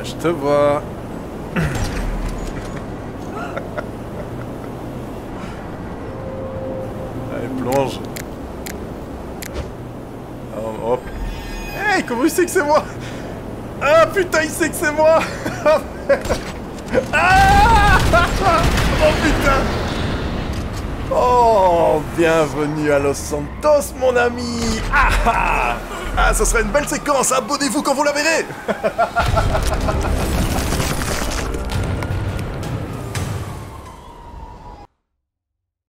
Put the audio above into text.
Je te vois. Allez, plonge. Oh, hop. Hey, comment il sait que c'est moi? Ah putain, il sait que c'est moi. Ah oh putain. Oh, bienvenue à Los Santos, mon ami. Ah, ce sera une belle séquence, abonnez-vous quand vous la verrez.